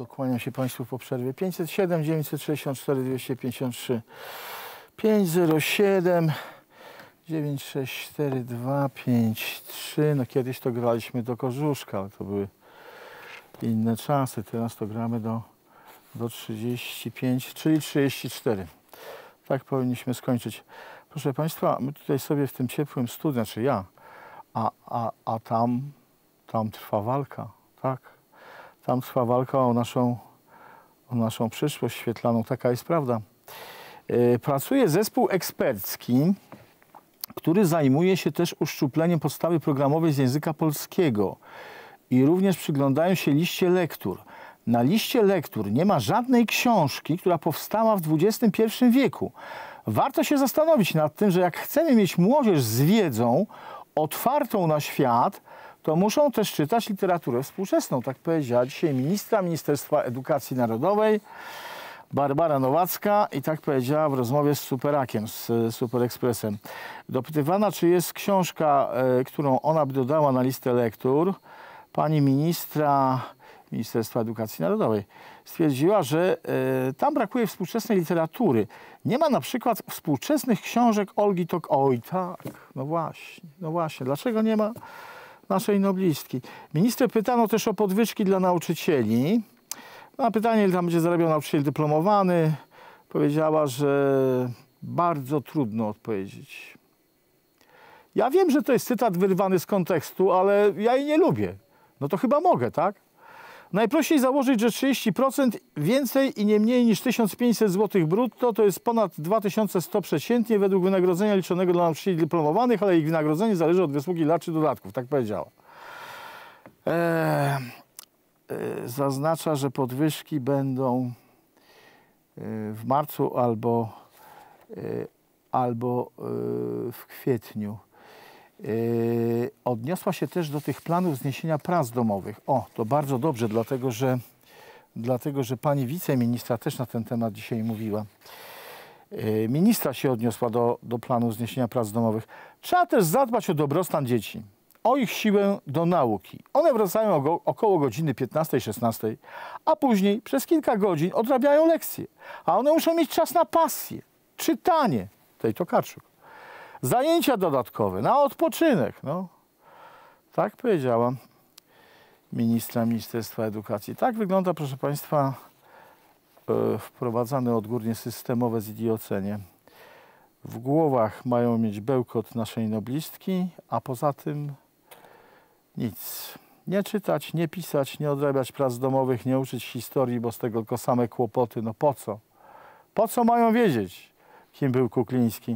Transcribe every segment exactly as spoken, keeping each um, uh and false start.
to kłaniam się Państwu po przerwie. pięćset siedem, dziewięćset sześćdziesiąt cztery, dwieście pięćdziesiąt trzy, pięć zero siedem, dziewięć sześć cztery dwa pięć trzy. No kiedyś to graliśmy do Korzuszka, ale to były inne czasy. Teraz to gramy do, do trzydzieści pięć, czyli trzydzieści cztery. Tak powinniśmy skończyć. Proszę Państwa, my tutaj sobie w tym ciepłym studiu, znaczy ja, a, a, a tam, tam trwa walka, tak? Tam trwa walka o naszą, o naszą przyszłość świetlaną, taka jest prawda. Yy, pracuje zespół ekspercki, który zajmuje się też uszczupleniem podstawy programowej z języka polskiego i również przyglądają się liście lektur. Na liście lektur nie ma żadnej książki, która powstała w dwudziestym pierwszym wieku. Warto się zastanowić nad tym, że jak chcemy mieć młodzież z wiedzą otwartą na świat, to muszą też czytać literaturę współczesną. Tak powiedziała dzisiaj ministra Ministerstwa Edukacji Narodowej Barbara Nowacka i tak powiedziała w rozmowie z Superakiem, z Super Expressem. Dopytywana, czy jest książka, e, którą ona by dodała na listę lektur, pani ministra Ministerstwa Edukacji Narodowej stwierdziła, że e, tam brakuje współczesnej literatury. Nie ma na przykład współczesnych książek Olgi Tok... Oj tak, no właśnie, no właśnie. Dlaczego nie ma naszej noblistki? Ministrę pytano też o podwyżki dla nauczycieli. Na pytanie, ile tam będzie zarabiał nauczyciel dyplomowany, powiedziała, że bardzo trudno odpowiedzieć. Ja wiem, że to jest cytat wyrwany z kontekstu, ale ja jej nie lubię. No to chyba mogę, tak? Najprościej założyć, że trzydzieści procent więcej i nie mniej niż tysiąc pięćset złotych brutto to jest ponad dwa tysiące sto przeciętnie według wynagrodzenia liczonego dla nauczycieli dyplomowanych, ale ich wynagrodzenie zależy od wysługi lat czy dodatków, tak powiedziała. Eee, e, zaznacza, że podwyżki będą e, w marcu albo, e, albo e, w kwietniu. Yy, odniosła się też do tych planów zniesienia prac domowych. O, to bardzo dobrze, dlatego że, dlatego, że pani wiceministra też na ten temat dzisiaj mówiła. Yy, ministra się odniosła do, do planu zniesienia prac domowych. Trzeba też zadbać o dobrostan dzieci, o ich siłę do nauki. One wracają o, około godziny piętnastej, szesnastej, a później przez kilka godzin odrabiają lekcje. A one muszą mieć czas na pasję, czytanie, tej Tokarczuk. Zajęcia dodatkowe, na odpoczynek. No. Tak powiedziała ministra Ministerstwa Edukacji. Tak wygląda, proszę Państwa, e, wprowadzane odgórnie systemowe zidiocenie. W głowach mają mieć bełkot naszej noblistki, a poza tym nic. Nie czytać, nie pisać, nie odrabiać prac domowych, nie uczyć historii, bo z tego tylko same kłopoty. No po co? Po co mają wiedzieć, kim był Kukliński?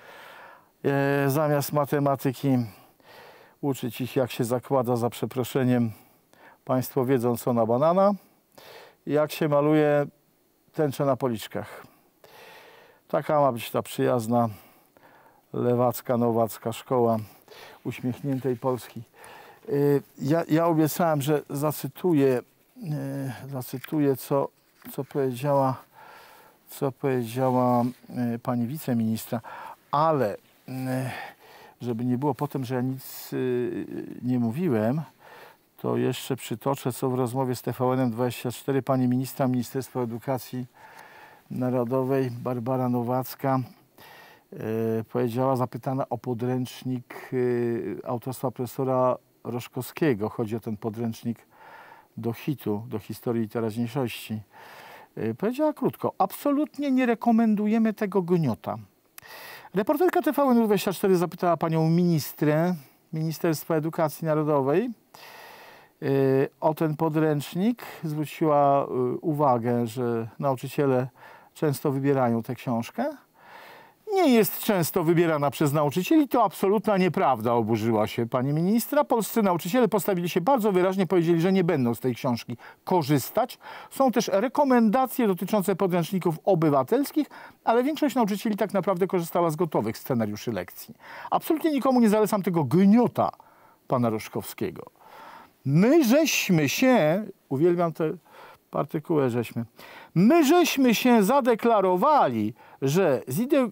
E, zamiast matematyki uczyć ich, jak się zakłada, za przeproszeniem, Państwo wiedzą co na banana, i jak się maluje tęczę na policzkach. Taka ma być ta przyjazna, lewacka, nowacka szkoła uśmiechniętej Polski. E, ja, ja obiecałem, że zacytuję, e, zacytuję co, co powiedziała, co powiedziała e, pani wiceministra, ale żeby nie było potem, że ja nic y, nie mówiłem, to jeszcze przytoczę, co w rozmowie z T V N em dwadzieścia cztery pani ministra Ministerstwa Edukacji Narodowej Barbara Nowacka y, powiedziała, zapytana o podręcznik y, autorstwa profesora Roszkowskiego. Chodzi o ten podręcznik do hitu, do historii i teraźniejszości. Y, powiedziała krótko: absolutnie nie rekomendujemy tego gniota. Reporterka T V N em dwadzieścia cztery zapytała panią ministrę Ministerstwa Edukacji Narodowej yy, o ten podręcznik. Zwróciła yy, uwagę, że nauczyciele często wybierają tę książkę. Nie jest często wybierana przez nauczycieli. To absolutna nieprawda, oburzyła się pani ministra. Polscy nauczyciele postawili się bardzo wyraźnie, powiedzieli, że nie będą z tej książki korzystać. Są też rekomendacje dotyczące podręczników obywatelskich, ale większość nauczycieli tak naprawdę korzystała z gotowych scenariuszy lekcji. Absolutnie nikomu nie zalecam tego gniota pana Roszkowskiego. My żeśmy się, uwielbiam te partykuły, żeśmy, my żeśmy się zadeklarowali, że zide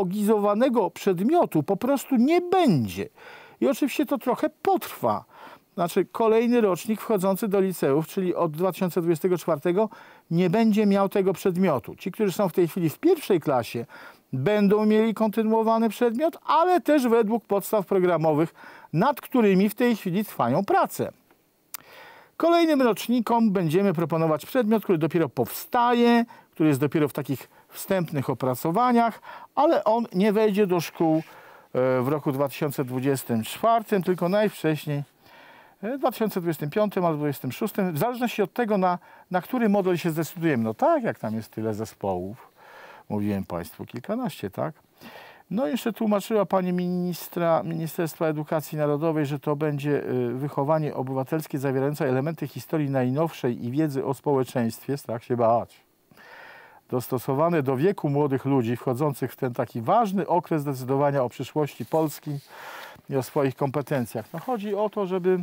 zideologizowanego przedmiotu po prostu nie będzie. I oczywiście to trochę potrwa. znaczy kolejny rocznik wchodzący do liceów, czyli od dwa tysiące dwudziestego czwartego nie będzie miał tego przedmiotu. Ci, którzy są w tej chwili w pierwszej klasie, będą mieli kontynuowany przedmiot, ale też według podstaw programowych, nad którymi w tej chwili trwają prace. Kolejnym rocznikom będziemy proponować przedmiot, który dopiero powstaje, który jest dopiero w takich wstępnych opracowaniach, ale on nie wejdzie do szkół w roku dwa tysiące dwudziestym czwartym, tylko najwcześniej w dwa tysiące dwudziestym piątym albo dwa tysiące dwudziestym szóstym, w zależności od tego, na, na który model się zdecydujemy. No tak, jak tam jest tyle zespołów, mówiłem Państwu, kilkanaście, tak? No jeszcze tłumaczyła pani ministra Ministerstwa Edukacji Narodowej, że to będzie wychowanie obywatelskie zawierające elementy historii najnowszej i wiedzy o społeczeństwie, strach się bać, dostosowane do wieku młodych ludzi wchodzących w ten taki ważny okres decydowania o przyszłości Polski i o swoich kompetencjach. No chodzi o to, żeby,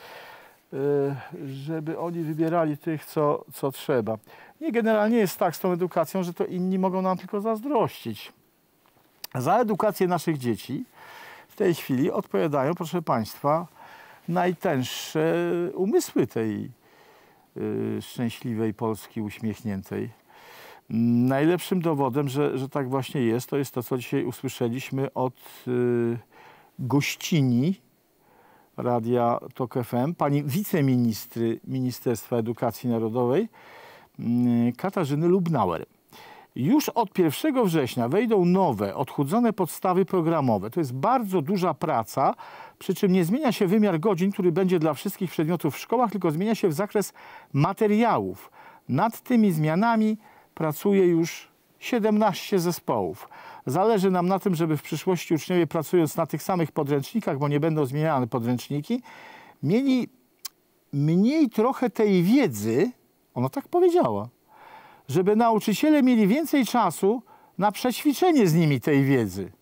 żeby oni wybierali tych, co, co trzeba. Nie, generalnie jest tak z tą edukacją, że to inni mogą nam tylko zazdrościć. Za edukację naszych dzieci w tej chwili odpowiadają, proszę Państwa, najtęższe umysły tej y, szczęśliwej Polski uśmiechniętej. Najlepszym dowodem, że, że tak właśnie jest, to jest to, co dzisiaj usłyszeliśmy od y, gościni Radia Tok F M, pani wiceministry Ministerstwa Edukacji Narodowej, y, Katarzyny Lubnauer. Już od pierwszego września wejdą nowe, odchudzone podstawy programowe. To jest bardzo duża praca, przy czym nie zmienia się wymiar godzin, który będzie dla wszystkich przedmiotów w szkołach, tylko zmienia się w zakres materiałów. Nad tymi zmianami pracuje już siedemnaście zespołów. Zależy nam na tym, żeby w przyszłości uczniowie, pracując na tych samych podręcznikach, bo nie będą zmieniane podręczniki, mieli mniej trochę tej wiedzy, ona tak powiedziała, żeby nauczyciele mieli więcej czasu na przećwiczenie z nimi tej wiedzy.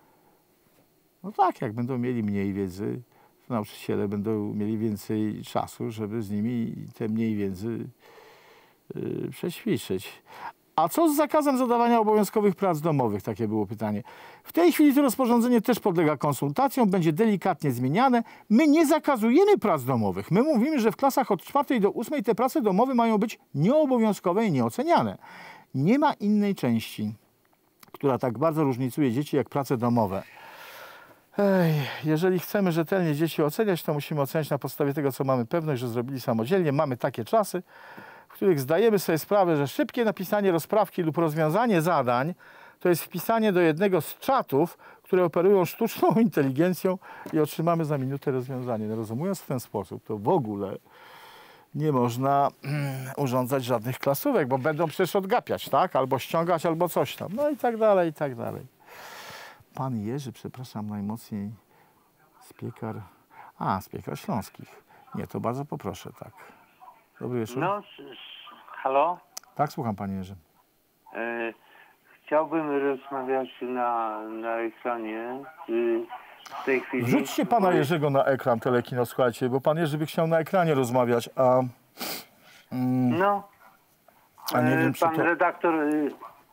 No tak, jak będą mieli mniej wiedzy, to nauczyciele będą mieli więcej czasu, żeby z nimi te mniej wiedzy yy, przećwiczyć. A co z zakazem zadawania obowiązkowych prac domowych? Takie było pytanie. W tej chwili to rozporządzenie też podlega konsultacjom, będzie delikatnie zmieniane. My nie zakazujemy prac domowych. My mówimy, że w klasach od czwartej do ósmej te prace domowe mają być nieobowiązkowe i nieoceniane. Nie ma innej części, która tak bardzo różnicuje dzieci jak prace domowe. Ej, jeżeli chcemy rzetelnie dzieci oceniać, to musimy oceniać na podstawie tego, co mamy pewność, że zrobili samodzielnie. Mamy takie czasy, w których zdajemy sobie sprawę, że szybkie napisanie rozprawki lub rozwiązanie zadań to jest wpisanie do jednego z czatów, które operują sztuczną inteligencją i otrzymamy za minutę rozwiązanie. No, rozumując w ten sposób, to w ogóle nie można mm, urządzać żadnych klasówek, bo będą przecież odgapiać, tak? Albo ściągać, albo coś tam. No i tak dalej, i tak dalej. Pan Jerzy, przepraszam najmocniej, z piekar... A, z piekar śląskich. Nie, to bardzo poproszę, tak. Dobry wieczór. No, s- s- halo? Tak, słucham, panie Jerzy. E, chciałbym rozmawiać na, na ekranie y, w tej chwili. Wrzućcie pana Jerzego na ekran telekino, słuchajcie, bo pan Jerzy by chciał na ekranie rozmawiać, a... Mm, No, a nie e, wiem, czy pan to... redaktor... Y,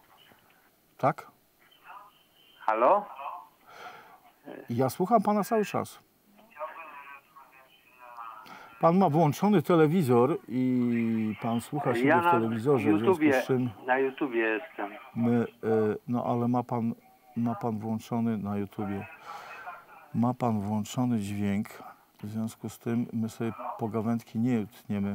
Tak? halo? Ja słucham pana cały czas. Pan ma włączony telewizor i pan słucha siebie Ja w na telewizorze, w związku YouTubie, z czym na YouTubie jestem. my... y, no ale ma pan, ma pan włączony na YouTubie. Ma pan włączony dźwięk, w związku z tym my sobie pogawędki nie utniemy.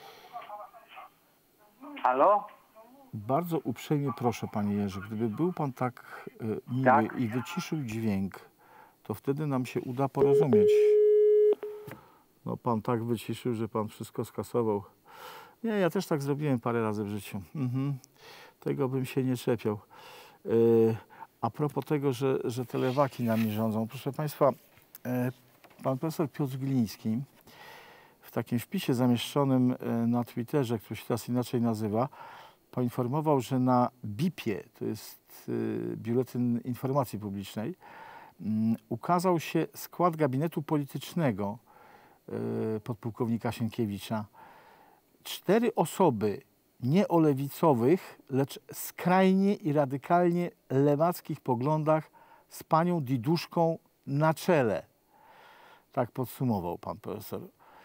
Halo? Bardzo uprzejmie proszę, panie Jerzy, gdyby był pan tak y, miły Tak. i wyciszył dźwięk, to wtedy nam się uda porozumieć. No pan tak wyciszył, że pan wszystko skasował. Nie, ja też tak zrobiłem parę razy w życiu. Mhm. Tego bym się nie czepiał. Y, a propos tego, że, że telewaki nami rządzą. Proszę państwa, y, pan profesor Piotr Gliński w takim wpisie zamieszczonym y, na Twitterze, który się teraz inaczej nazywa, poinformował, że na bipie, to jest y, Biuletyn Informacji Publicznej, y, ukazał się skład gabinetu politycznego y, podpułkownika Sienkiewicza. Cztery osoby nie o lewicowych, lecz skrajnie i radykalnie lewackich poglądach z panią Diduszką na czele. Tak podsumował pan profesor.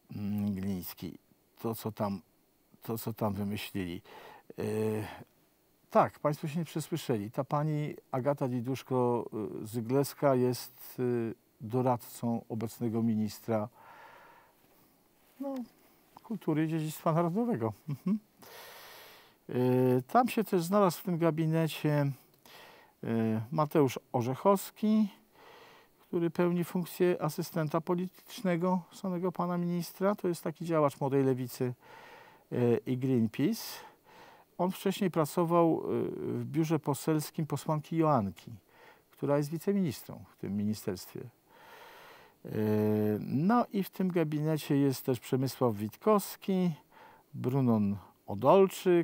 mm, Gliński, to co tam, to, co tam wymyślili. E, tak, Państwo się nie przesłyszeli. Ta pani Agata Diduszko-Zygleska jest y, doradcą obecnego ministra no, kultury i dziedzictwa narodowego. Mhm. Y, tam się też znalazł w tym gabinecie y, Mateusz Orzechowski, który pełni funkcję asystenta politycznego samego pana ministra. To jest taki działacz Młodej Lewicy y, i Greenpeace. On wcześniej pracował y, w biurze poselskim posłanki Joanki, która jest wiceministrą w tym ministerstwie. No i w tym gabinecie jest też Przemysław Witkowski, Brunon Odolczyk.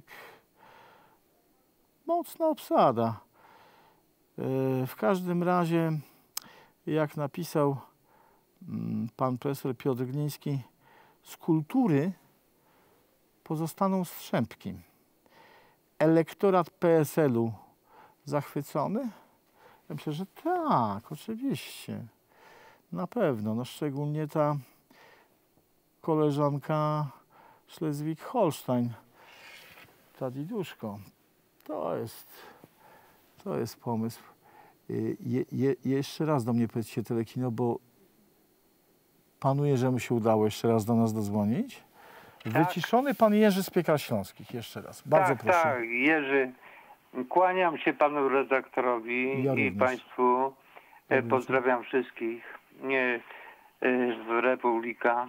Mocna obsada. W każdym razie, jak napisał pan profesor Piotr Gliński, z kultury pozostaną strzępki. Elektorat P S L-u zachwycony? Ja myślę, że tak, oczywiście. Na pewno, no szczególnie ta koleżanka Szlezwik-Holstein, ta Diduszko. To jest, to jest pomysł. Je, je, jeszcze raz do mnie powiedzcie telekino, bo panu Jerzemu się udało jeszcze raz do nas dodzwonić. Tak. Wyciszony pan Jerzy z Piekar Śląskich. Jeszcze raz. Bardzo tak, proszę. Tak, Jerzy. Kłaniam się panu redaktorowi Ja i państwu. Ja Pozdrawiam wszystkich. Nie w Republika.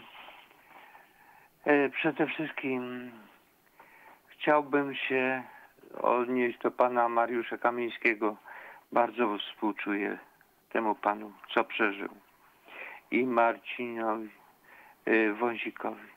Przede wszystkim chciałbym się odnieść do pana Mariusza Kamińskiego. Bardzo współczuję temu panu, co przeżył. I Marcinowi Wąsikowi.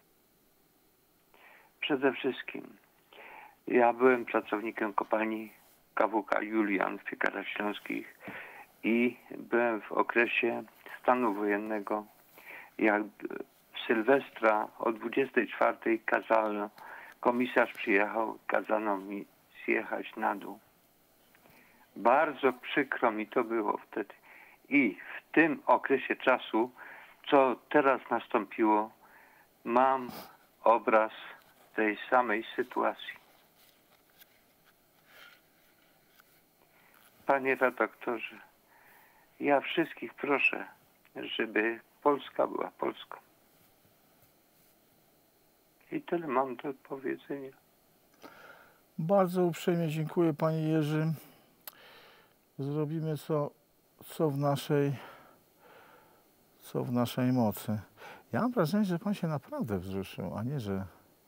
Przede wszystkim ja byłem pracownikiem kopalni K W K Julian w Piekarach Śląskich i byłem w okresie stanu wojennego, jak w Sylwestra o dwudziestej czwartej kazano, komisarz przyjechał, kazano mi zjechać na dół. Bardzo przykro mi to było wtedy. I w tym okresie czasu, co teraz nastąpiło, mam obraz tej samej sytuacji. Panie redaktorze, ja wszystkich proszę, żeby Polska była Polską. I tyle mam do powiedzenia. Bardzo uprzejmie dziękuję, panie Jerzy. Zrobimy co, co w naszej, co w naszej mocy. Ja mam wrażenie, że pan się naprawdę wzruszył, a nie, że...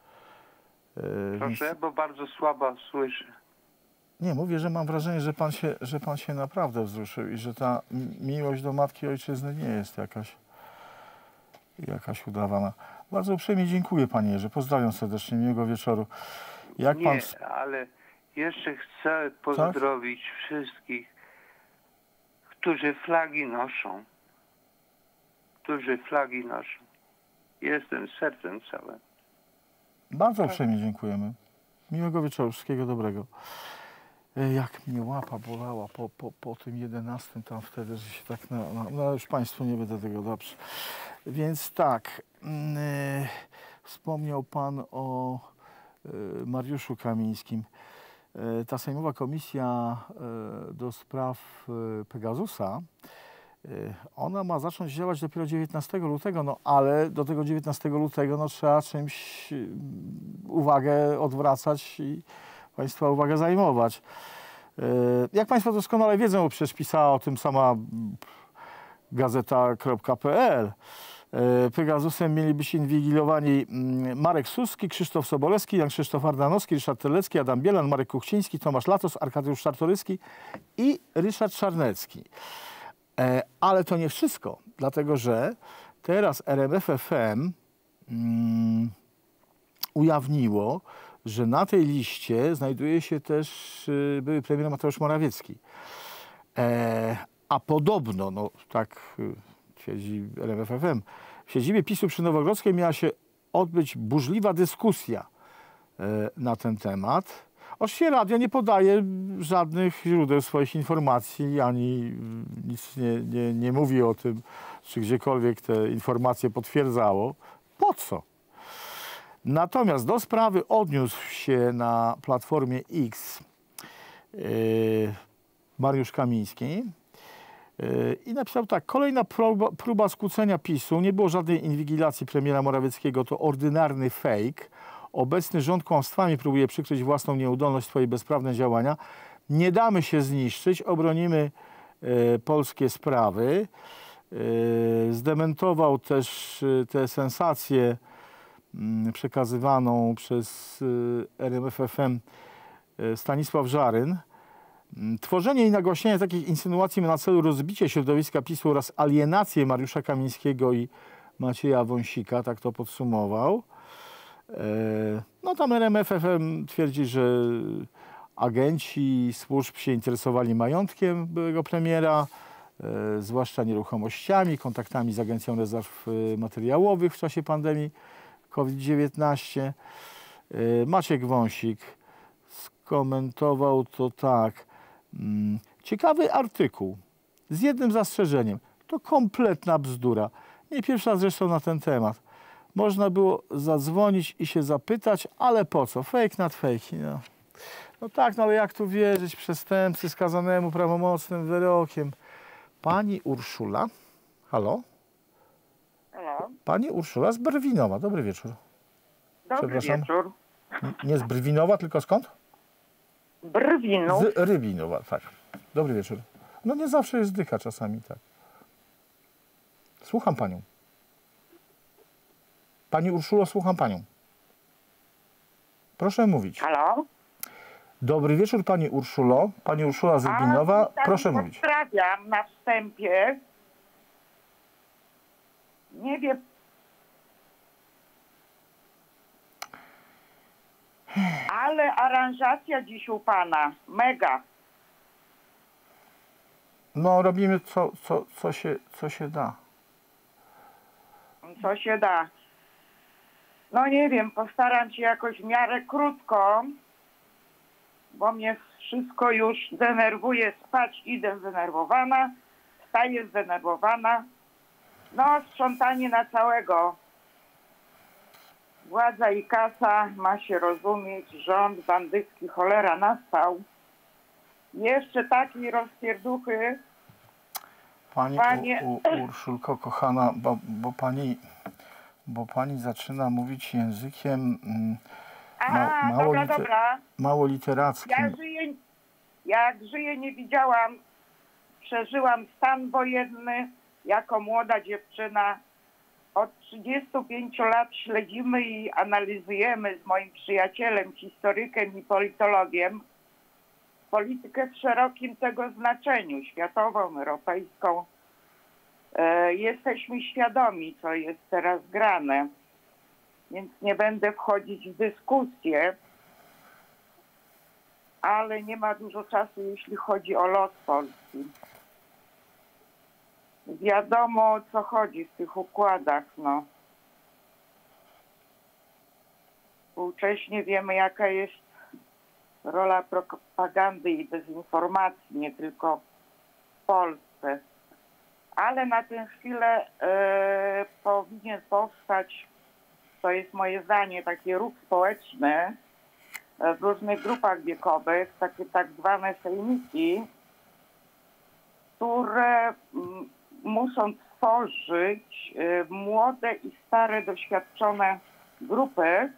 Yy, Proszę, więc... bo bardzo słabo słyszę. Nie, mówię, że mam wrażenie, że pan, się, że pan się naprawdę wzruszył i że ta miłość do matki ojczyzny nie jest jakaś, jakaś udawana. Bardzo uprzejmie dziękuję, panie Jerzy. Pozdrawiam serdecznie, miłego wieczoru. Jak nie, pan... ale jeszcze chcę pozdrowić tak? wszystkich, którzy flagi noszą. Którzy flagi noszą. Jestem sercem całym. Bardzo uprzejmie dziękujemy. Miłego wieczoru, wszystkiego dobrego. Jak mnie łapa bolała po, po, po tym jedenastym tam wtedy, że się tak, no, no, no już państwu nie będę tego dobrze. Więc tak, yy, wspomniał pan o yy, Mariuszu Kamińskim. Yy, ta sejmowa komisja yy, do spraw yy, Pegasusa, yy, ona ma zacząć działać dopiero dziewiętnastego lutego, no ale do tego dziewiętnastego lutego no, trzeba czymś yy, uwagę odwracać i państwa uwagę zajmować. Jak państwo doskonale wiedzą, bo przecież pisała o tym sama gazeta kropka pe el. Pegasusem mieli być inwigilowani Marek Suski, Krzysztof Sobolewski, Jan Krzysztof Ardanowski, Ryszard Terlecki, Adam Bielan, Marek Kuchciński, Tomasz Latos, Arkadiusz Czartoryski i Ryszard Czarnecki. Ale to nie wszystko, dlatego że teraz R M F F M um, ujawniło, że na tej liście znajduje się też y, były premier Mateusz Morawiecki. E, a podobno, no tak y, twierdzi R M F F M, w siedzibie PiSu przy Nowogrodzkiej miała się odbyć burzliwa dyskusja y, na ten temat. Oczywiście radio nie podaje żadnych źródeł swoich informacji, ani nic nie, nie, nie mówi o tym, czy gdziekolwiek te informacje potwierdzało. po co? Natomiast do sprawy odniósł się na Platformie X yy, Mariusz Kamiński yy, i napisał tak: kolejna próba, próba skłócenia PiSu. Nie było żadnej inwigilacji premiera Morawieckiego, to ordynarny fake. Obecny rząd kłamstwami próbuje przykryć własną nieudolność, swoje bezprawne działania. Nie damy się zniszczyć, obronimy yy, polskie sprawy. Yy, zdementował też yy, tę sensację przekazywaną przez R M F F M Stanisław Żaryn. Tworzenie i nagłaśnianie takich insynuacji ma na celu rozbicie środowiska PiSu oraz alienację Mariusza Kamińskiego i Macieja Wąsika, tak to podsumował. No tam R M F F M twierdzi, że agenci służb się interesowali majątkiem byłego premiera, zwłaszcza nieruchomościami, kontaktami z Agencją Rezerw Materiałowych w czasie pandemii COVID dziewiętnaście. Maciek Wąsik skomentował to tak. Ciekawy artykuł z jednym zastrzeżeniem. To kompletna bzdura. Nie pierwsza zresztą na ten temat. Można było zadzwonić i się zapytać, ale po co? Fake nad fake. No. no tak, no ale jak tu wierzyć przestępcy skazanemu prawomocnym wyrokiem? Pani Urszula? Halo? Halo? Pani Urszula z Brwinowa. Dobry wieczór. Dobry wieczór. Nie z Brwinowa, tylko skąd? Brwinów. Z Rybinowa, tak. Dobry wieczór. No nie zawsze jest dycha, czasami tak. Słucham panią. Pani Urszulo, słucham panią. Proszę mówić. Halo? Dobry wieczór pani Urszulo. Pani Urszula z Rybinowa, proszę mówić. Pozdrawiam na wstępie. Nie wiem. Ale aranżacja dziś u pana. Mega. No robimy co, co, co, się, co się da. Co się da. No nie wiem, postaram się jakoś w miarę krótko, bo mnie wszystko już denerwuje. Spać idę zdenerwowana, wstaję zdenerwowana. No sprzątanie na całego. Władza i kasa, ma się rozumieć, rząd bandycki, cholera nastał. Jeszcze takiej rozpierduchy. Pani Panie... U, U, Urszulko, kochana, bo, bo, pani, bo pani zaczyna mówić językiem ma, A, mało, dobra, liter, dobra. mało literackim. Ja żyję, jak żyję, nie widziałam, przeżyłam stan wojenny jako młoda dziewczyna. Od trzydziestu pięciu lat śledzimy i analizujemy z moim przyjacielem, historykiem i politologiem politykę w szerokim tego znaczeniu, światową, europejską. E, jesteśmy świadomi, co jest teraz grane, więc nie będę wchodzić w dyskusję, ale nie ma dużo czasu, jeśli chodzi o los Polski. Wiadomo, o co chodzi w tych układach, no. Współcześnie wiemy, jaka jest rola propagandy i dezinformacji, nie tylko w Polsce. Ale na tę chwilę e, powinien powstać, to jest moje zdanie, taki ruch społeczny w różnych grupach wiekowych, takie tak zwane sejmiki, które m, muszą tworzyć e, młode i stare, doświadczone grupy,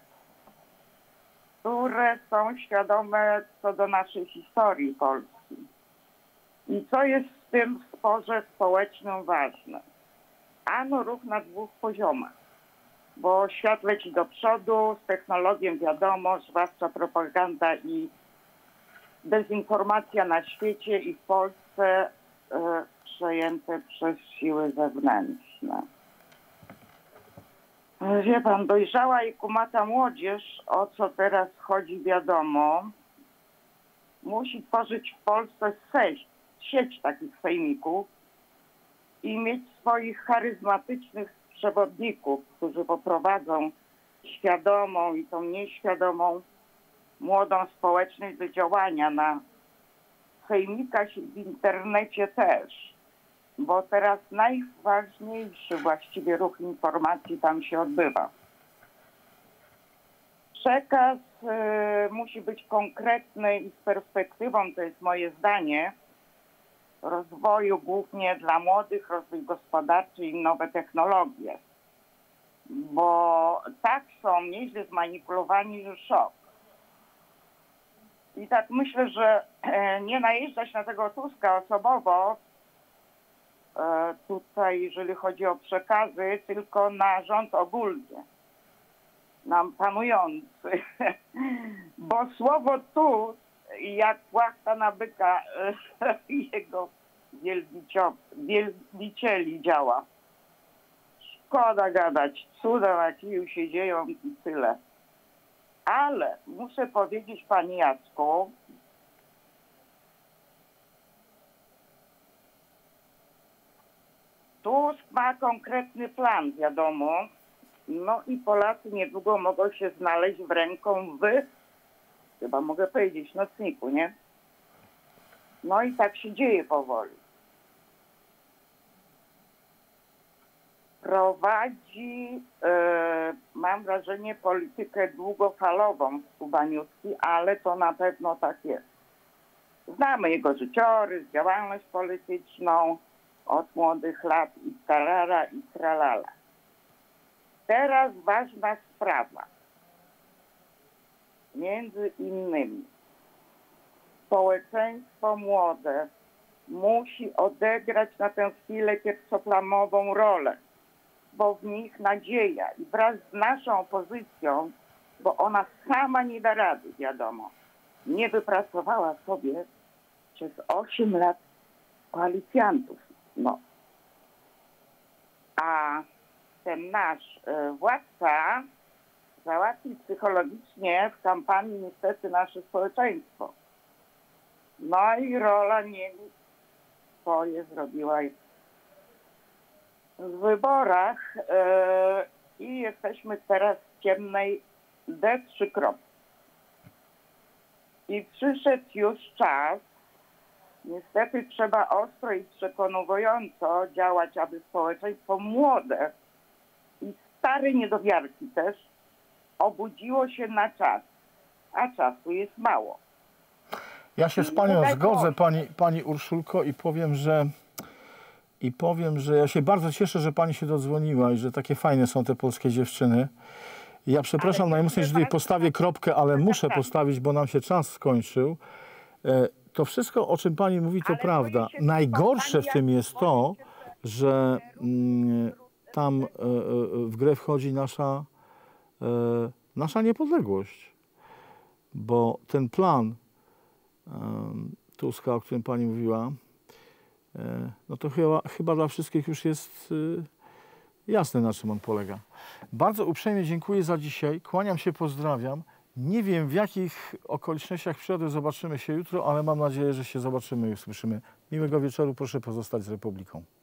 które są świadome co do naszej historii Polski. I co jest w tym sporze społecznym ważne? Ano ruch na dwóch poziomach, bo świat leci do przodu, z technologią wiadomo, zwłaszcza propaganda i dezinformacja na świecie i w Polsce e, przejęte przez siły zewnętrzne. Wie pan, dojrzała i kumata młodzież, o co teraz chodzi wiadomo, musi tworzyć w Polsce sieć, sieć takich sejmików i mieć swoich charyzmatycznych przewodników, którzy poprowadzą świadomą i tą nieświadomą młodą społeczność do działania na sejmikach i w internecie też. bo teraz najważniejszy właściwie ruch informacji tam się odbywa. Przekaz y, musi być konkretny i z perspektywą, to jest moje zdanie, rozwoju głównie dla młodych, rozwój gospodarczy i nowe technologie. Bo tak są nieźle zmanipulowani, że szok. I tak myślę, że e, nie najeżdżać na tego Tuska osobowo, e, tutaj jeżeli chodzi o przekazy, tylko na rząd ogólnie, nam panujący. Bo słowo tu, jak płachta na byka e, jego wielbicio, wielbicieli działa. Szkoda gadać, cuda na kiju się dzieją i tyle. Ale muszę powiedzieć, Panie Jacku, Tusk ma konkretny plan, wiadomo, no i Polacy niedługo mogą się znaleźć w ręką w, chyba mogę powiedzieć, nocniku, nie? No i tak się dzieje powoli. Prowadzi, e, mam wrażenie, politykę długofalową w Kubaniutki, ale to na pewno tak jest. Znamy jego życiorys, działalność polityczną od młodych lat i tarara i tralala. Teraz ważna sprawa. Między innymi społeczeństwo młode musi odegrać na tę chwilę pierwszoplanową rolę, bo w nich nadzieja i wraz z naszą opozycją, bo ona sama nie da rady, wiadomo, nie wypracowała sobie przez osiem lat koalicjantów. No. A ten nasz y, władca załatwi psychologicznie w kampanii niestety nasze społeczeństwo. No i rola Niemiec swoje zrobiła w wyborach yy, i jesteśmy teraz w ciemnej D trzy kropki. I przyszedł już czas, niestety trzeba ostro i przekonująco działać, aby społeczeństwo młode i stare niedowiarki też obudziło się na czas, a czasu jest mało. Ja się z Panią zgodzę, pani, pani Urszulko, i powiem, że i powiem, że ja się bardzo cieszę, że Pani się dodzwoniła i że takie fajne są te polskie dziewczyny. Ja przepraszam najmocniej, że tutaj postawię kropkę, ale muszę postawić, bo nam się czas skończył. To wszystko, o czym Pani mówi, to prawda. Najgorsze w tym jest to, że tam w grę wchodzi nasza, nasza niepodległość. Bo ten plan Tuska, o którym Pani mówiła, no to chyba, chyba dla wszystkich już jest jasne, na czym on polega. Bardzo uprzejmie dziękuję za dzisiaj. Kłaniam się, pozdrawiam. Nie wiem, w jakich okolicznościach przyjadę, zobaczymy się jutro, ale mam nadzieję, że się zobaczymy i usłyszymy. Miłego wieczoru, proszę pozostać z Republiką.